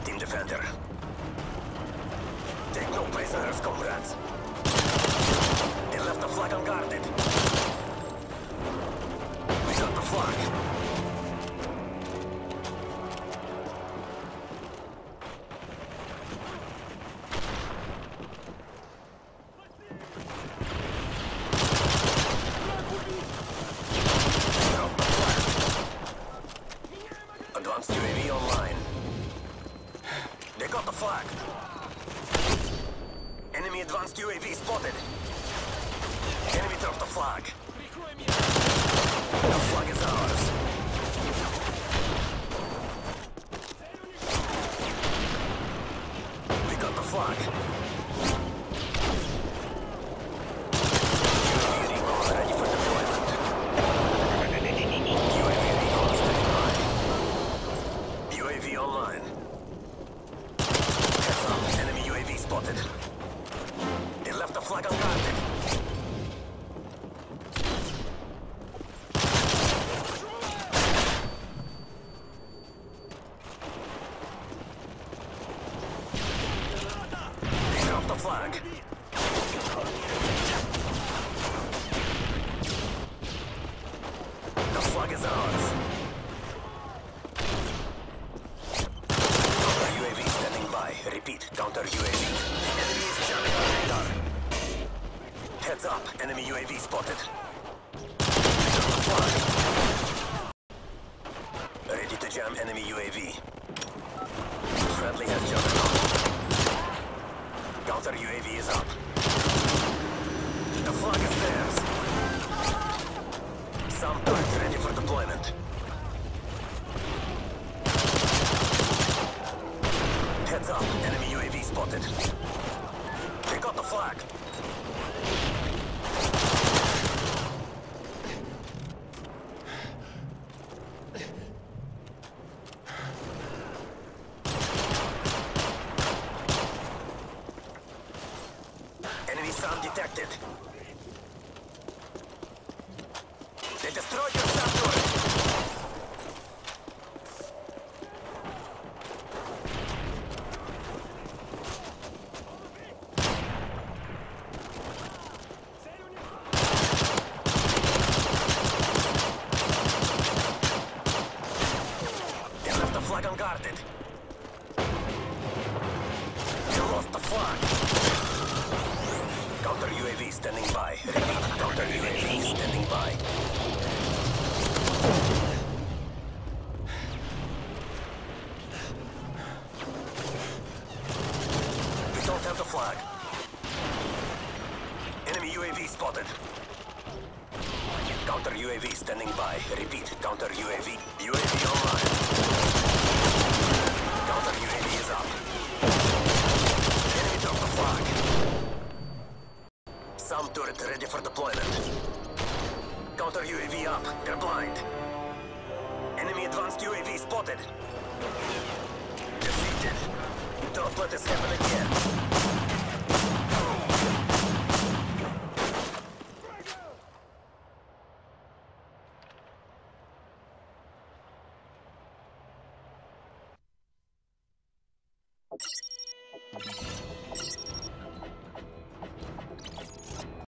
Team Defender. Take no prisoners, comrades. They left the flag unguarded. We got the flag. Advanced UAV online. They got the flag. Enemy advanced UAV spotted. Enemy dropped the flag. The flag is ours. We got the flag. UAV recon ready for deployment. UAV recon standing by. UAV online. Heads up, enemy UAV spotted. They left the flag unguarded. They dropped the flag. The flag is ours. Counter UAV standing by. Repeat, counter UAV. Enemy is jamming our radar. Heads up, enemy UAV spotted. Drop the flag. Ready to jam enemy UAV. Friendly has jumped out. Counter UAV is up. The flag is theirs. Some turrets ready for deployment. Heads up, enemy UAV spotted. They got the flag. Enemy sound detected. They destroyed your sound turret. They left the flag unguarded. They lost the flag. Counter UAV standing by. Repeat, counter UAV standing by. We don't have the flag. Enemy UAV spotted. Counter UAV standing by. Repeat, counter UAV. UAV online. Counter UAV is up. Enemy dropped the flag. Some turret ready for deployment. Counter UAV up. They're blind. Enemy advanced UAV spotted. Defeated. Don't let this happen again.